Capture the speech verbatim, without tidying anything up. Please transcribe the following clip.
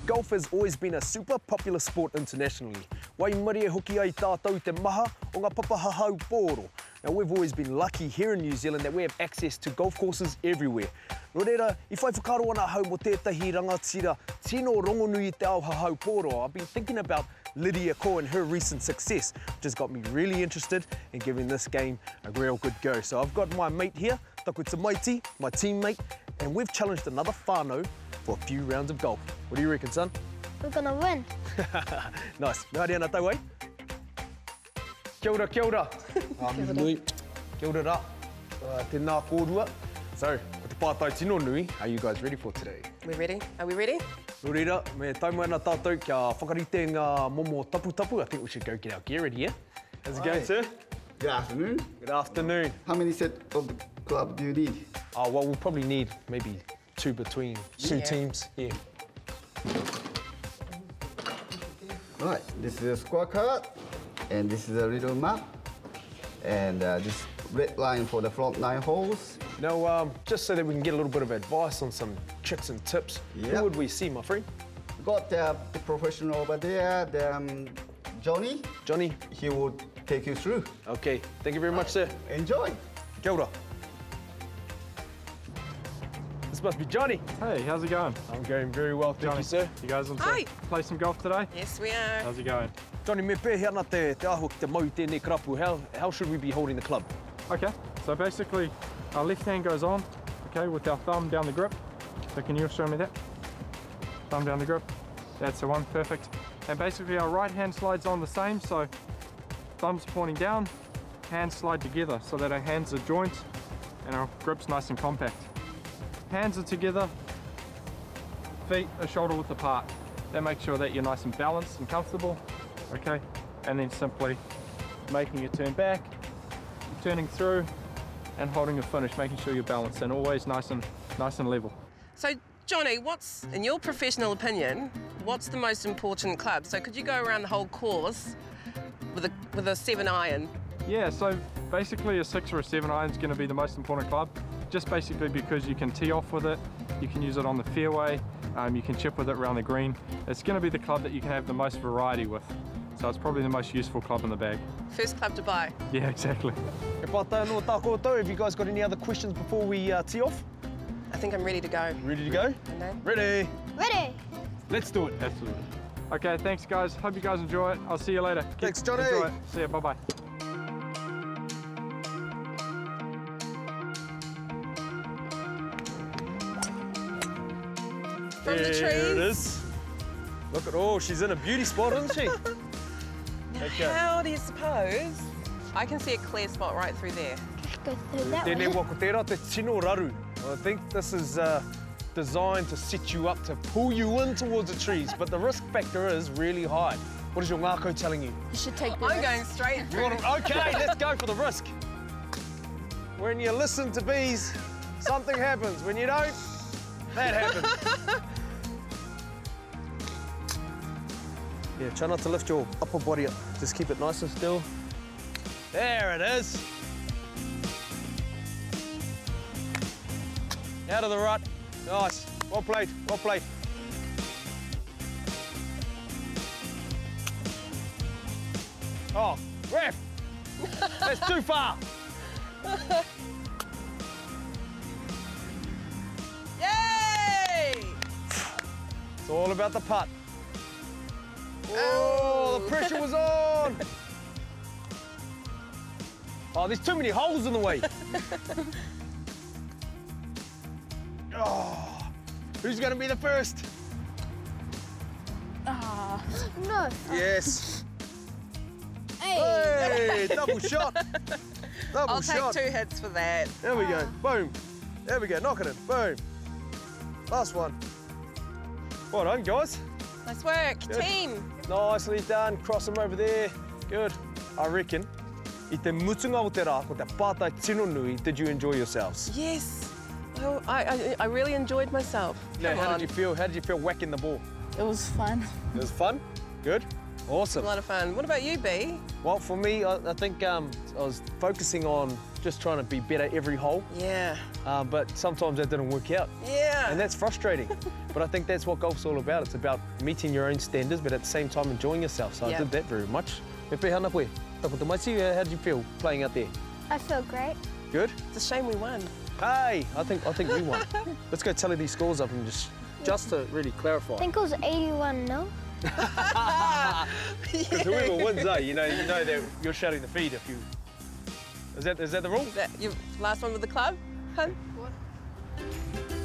Golf has always been a super popular sport internationally. Wai muri e hoki ai tātou te maha o ngā papahahau pōro. Now, we've always been lucky here in New Zealand that we have access to golf courses everywhere. Nō reira, I whai whakaro ana hau mo tētahi rangatira tino rongonui te ao hahau pōro. I've been thinking about Lydia Ko and her recent success, which has got me really interested in giving this game a real good go. So I've got my mate here, Taku Tamaiti, my teammate, and we've challenged another whānau for a few rounds of golf. What do you reckon, son? We're gonna win. Nice. Nā rea nā tau ai. Kia ora, kia ora. Um, nui. Kia ora rā. Uh, tēnā kōrua. So, ko te pātai tino nui, are you guys ready for today? We're ready. Are we ready? Nō reira, me taumai ana tātou kia whakarite ngā momo tapu tapu. I think we should go get our gear ready, yeah? How's it going, sir? Good afternoon. Good afternoon. How many sets of the club do you need? Oh, well, we'll probably need maybe two between two Yeah. teams. Yeah. Right, this is a scorecard, and this is a little map, and uh, this red line for the front nine holes. Now, um, just so that we can get a little bit of advice on some tricks and tips, Yep. who would we see, my friend? Got uh, the professional over there, the, um, Johnny. Johnny? He will take you through. Okay, thank you very much, sir. Enjoy. Kia ora. This must be Johnny. Hey, how's it going? I'm going very well, thank Johnny, you, sir. You guys want to Hi. play some golf today? Yes, we are. How's it going? Johnny, me pēhi ana te, te aho ki te mau tēnei karapu. How, how should we be holding the club? Okay, so basically our left hand goes on, okay, with our thumb down the grip. So can you show me that? Thumb down the grip. That's the one, perfect. And basically our right hand slides on the same, so thumbs pointing down, hands slide together so that our hands are joint and our grip's nice and compact. Hands are together, feet are shoulder width apart. That makes sure that you're nice and balanced and comfortable, okay? And then simply making your turn back, turning through and holding a finish, making sure you're balanced and always nice and nice and level. So, Johnny, what's, in your professional opinion, what's the most important club? So could you go around the whole course with a, with a seven iron? Yeah, so basically a six or a seven iron is going to be the most important club, just basically because you can tee off with it, you can use it on the fairway, um, you can chip with it around the green. It's going to be the club that you can have the most variety with. So it's probably the most useful club in the bag. First club to buy. Yeah, exactly. E pātai anō tā koutou. Have you guys got any other questions before we uh, tee off? I think I'm ready to go. Ready to go? Okay. Ready. Ready? Let's do it. Absolutely. Okay, thanks guys. Hope you guys enjoy it. I'll see you later. Keep- Thanks, Johnny. Enjoy it. See ya, bye-bye. From there the trees. it is. Look at, oh, she's in a beauty spot, isn't she? Okay. How do you suppose? I can see a clear spot right through there. Go through that Tēnei way. wā ko tērā te tino raru. I think this is uh, designed to set you up to pull you in towards the trees, but the risk factor is really high. What is your ngākau telling you? You should take the I'm risk. going straight You through. want to, okay, let's go for the risk. When you listen to bees, something happens. When you don't, that happens. Yeah, try not to lift your upper body up. Just keep it nice and still. There it is. Out of the rut. Nice. Well played, well played. Oh, ref! That's too far. Yay! It's all about the putt. Oh, the pressure was on. Oh, there's too many holes in the way. Oh, who's going to be the first? Ah, no. Yes. Hey. Hey, double shot. Double I'll shot. take two hits for that. There we go. Boom. There we go. Knock it in. Boom. Last one. Well done, guys. Nice work, Good. team. Nicely done. Cross them over there. Good. I reckon, I te mutunga o te rā, ko te pātai tino nui, did you enjoy yourselves? Yes. Well, I, I, I really enjoyed myself. Now, Come how on. did you feel? How did you feel whacking the ball? It was fun. It was fun? Good? Awesome. A lot of fun. What about you, B? Well, for me, I, I think um, I was focusing on just trying to be better every hole, Yeah. um, but sometimes that didn't work out. Yeah. And that's frustrating. But I think that's what golf's all about. It's about meeting your own standards, but at the same time enjoying yourself. So Yeah. I did that very much. Pepe, hana koe? Tako te maisi, how did you feel playing out there? I feel great. Good? It's a shame we won. Hey, I think I think we won. Let's go tally these scores up and just just to really clarify. I think it was eighty-one nil. Because whoever wins, eh, you know, you know that you're shouting the feed if you. Is that is that the rule? Is that your last one with the club, hun?